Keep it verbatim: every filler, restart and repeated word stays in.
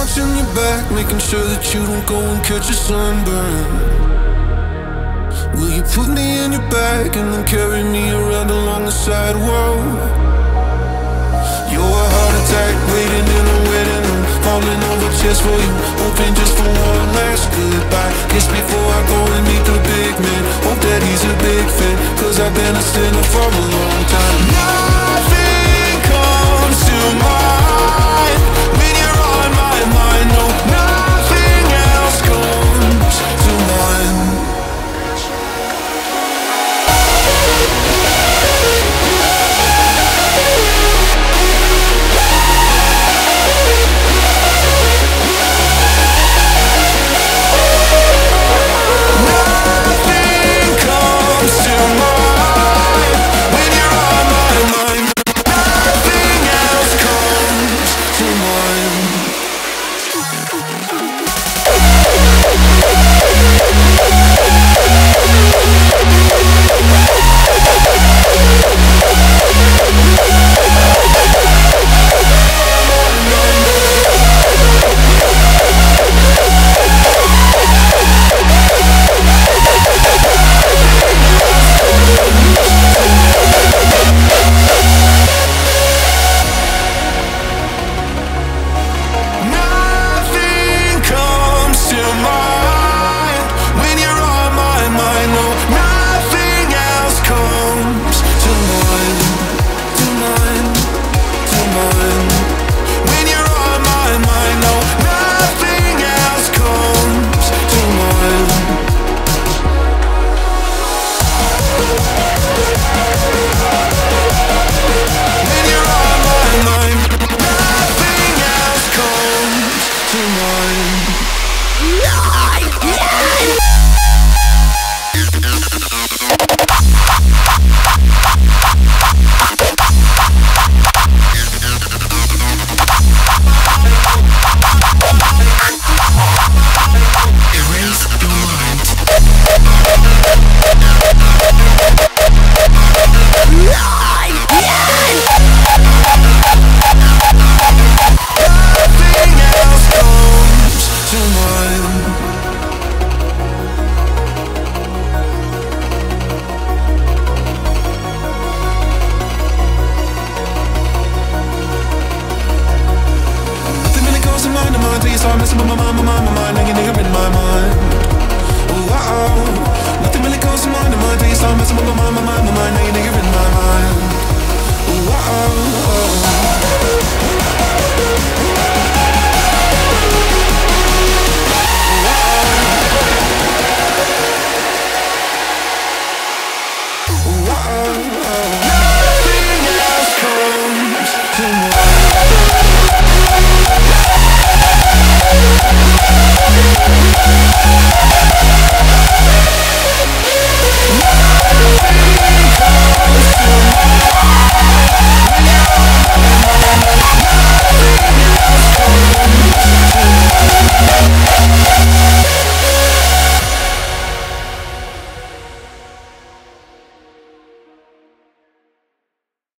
watching your back, making sure that you don't go and catch a sunburn. Will you put me in your bag and then carry me around along the sidewalk? You're a heart attack waiting in a waiting room, falling over just for you, hoping just for one last goodbye. Kiss before I go and meet the big man, hope that he's a big fan, cause I've been a sinner for a long time. Nothing comes to mind when you're on my mind. No, nothing else comes to mind. Now you're in my mind.